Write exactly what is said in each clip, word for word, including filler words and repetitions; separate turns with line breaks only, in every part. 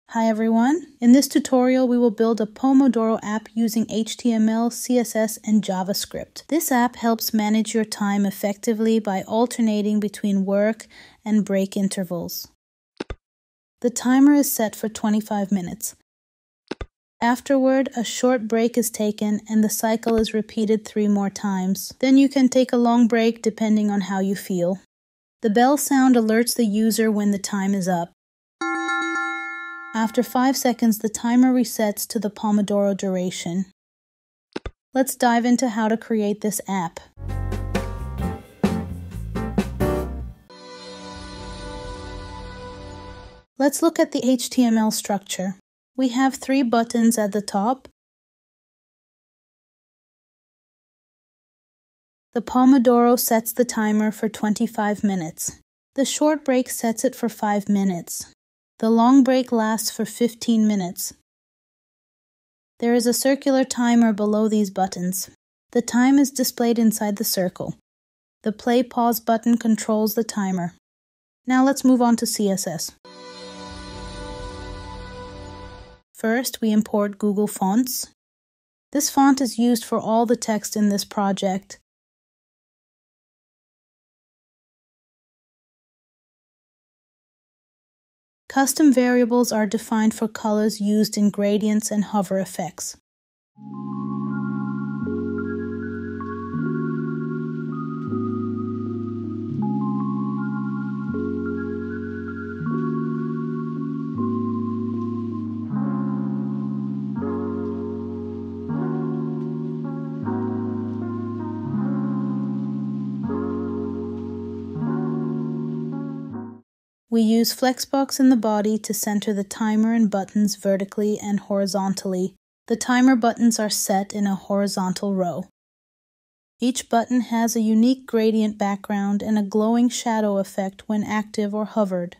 Hi everyone! In this tutorial we will build a Pomodoro app using H T M L, C S S, and JavaScript. This app helps manage your time effectively by alternating between work and break intervals. The timer is set for twenty-five minutes. Afterward, a short break is taken and the cycle is repeated three more times. Then you can take a long break depending on how you feel. The bell sound alerts the user when the time is up. After five seconds, the timer resets to the Pomodoro duration. Let's dive into how to create this app. Let's look at the H T M L structure. We have three buttons at the top. The Pomodoro sets the timer for twenty-five minutes. The short break sets it for five minutes. The long break lasts for fifteen minutes. There is a circular timer below these buttons. The time is displayed inside the circle. The play-pause button controls the timer. Now let's move on to C S S. First, we import Google Fonts. This font is used for all the text in this project. Custom variables are defined for colors used in gradients and hover effects. We use Flexbox in the body to center the timer and buttons vertically and horizontally. The timer buttons are set in a horizontal row. Each button has a unique gradient background and a glowing shadow effect when active or hovered.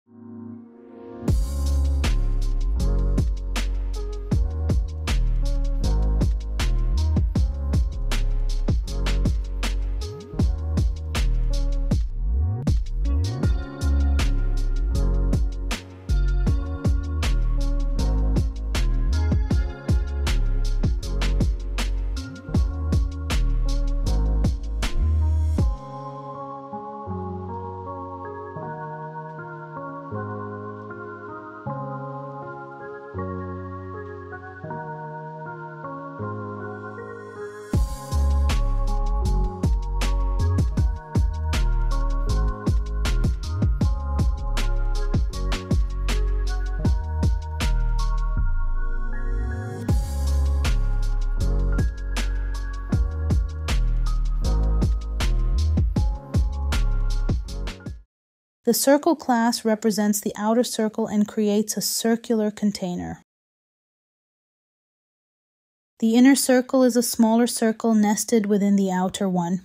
The circle class represents the outer circle and creates a circular container. The inner circle is a smaller circle nested within the outer one.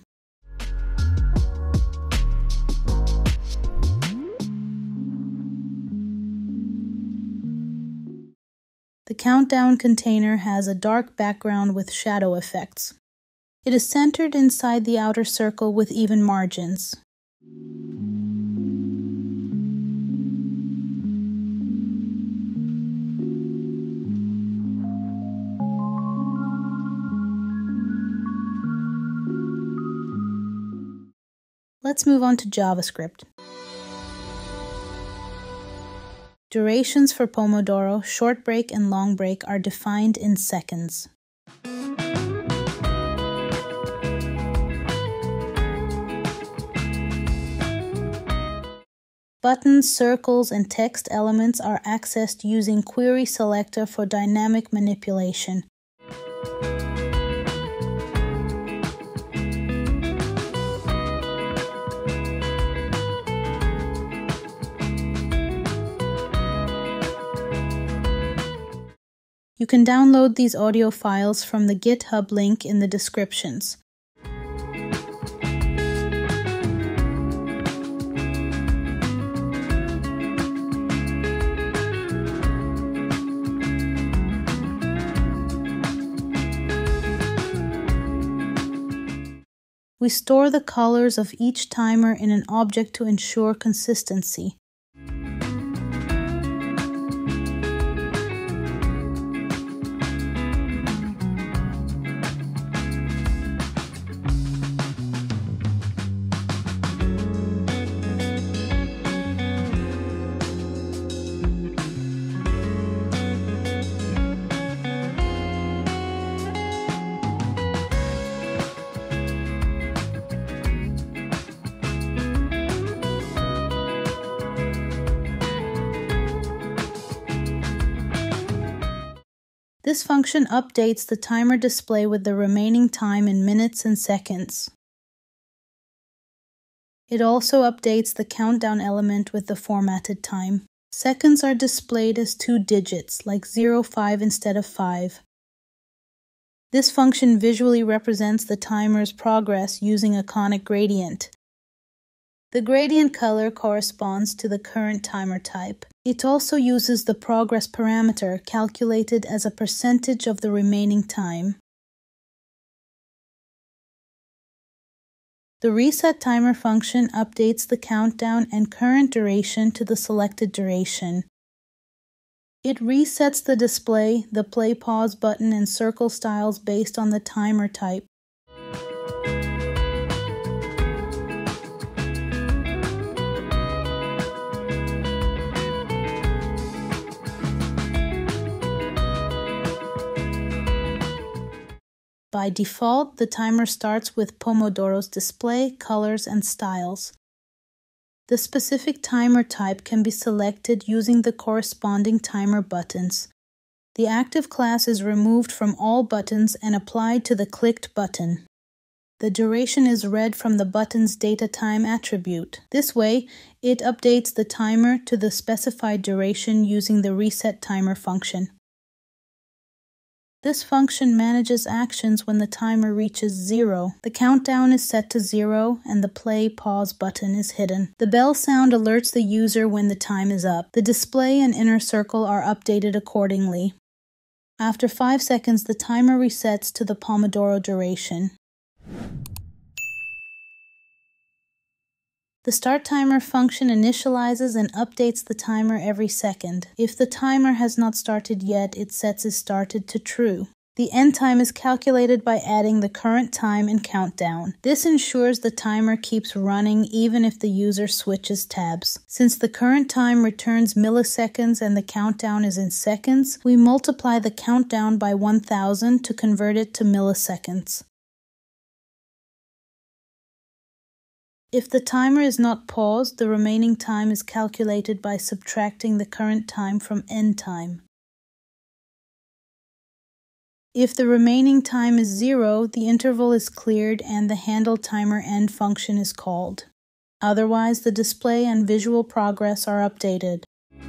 The countdown container has a dark background with shadow effects. It is centered inside the outer circle with even margins. Let's move on to JavaScript. Durations for Pomodoro, short break, and long break are defined in seconds. Buttons, circles, and text elements are accessed using Query Selector for dynamic manipulation. You can download these audio files from the GitHub link in the descriptions. We store the colors of each timer in an object to ensure consistency. This function updates the timer display with the remaining time in minutes and seconds. It also updates the countdown element with the formatted time. Seconds are displayed as two digits, like zero five instead of five. This function visually represents the timer's progress using a conic gradient. The gradient color corresponds to the current timer type. It also uses the progress parameter calculated as a percentage of the remaining time. The reset timer function updates the countdown and current duration to the selected duration. It resets the display, the play-pause button, and circle styles based on the timer type. By default, the timer starts with Pomodoro's display, colors, and styles. The specific timer type can be selected using the corresponding timer buttons. The active class is removed from all buttons and applied to the clicked button. The duration is read from the button's data time attribute. This way, it updates the timer to the specified duration using the reset timer function. This function manages actions when the timer reaches zero. The countdown is set to zero and the play-pause button is hidden. The bell sound alerts the user when the time is up. The display and inner circle are updated accordingly. After five seconds, the timer resets to the Pomodoro duration. The start timer function initializes and updates the timer every second. If the timer has not started yet, it sets is started to true. The end time is calculated by adding the current time and countdown. This ensures the timer keeps running even if the user switches tabs. Since the current time returns milliseconds and the countdown is in seconds, we multiply the countdown by one thousand to convert it to milliseconds. If the timer is not paused, the remaining time is calculated by subtracting the current time from end time. If the remaining time is zero, the interval is cleared and the handle timer end function is called. Otherwise, the display and visual progress are updated.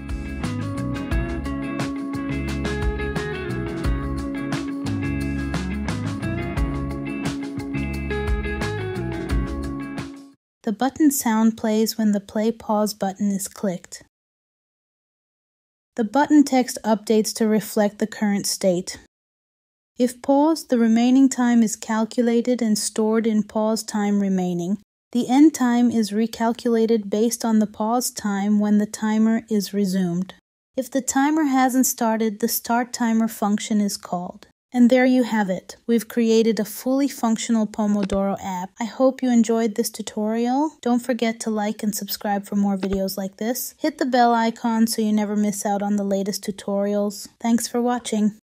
The button sound plays when the play-pause button is clicked. The button text updates to reflect the current state. If paused, the remaining time is calculated and stored in pause time remaining. The end time is recalculated based on the pause time when the timer is resumed. If the timer hasn't started, the start timer function is called. And there you have it. We've created a fully functional Pomodoro app. I hope you enjoyed this tutorial. Don't forget to like and subscribe for more videos like this. Hit the bell icon so you never miss out on the latest tutorials. Thanks for watching.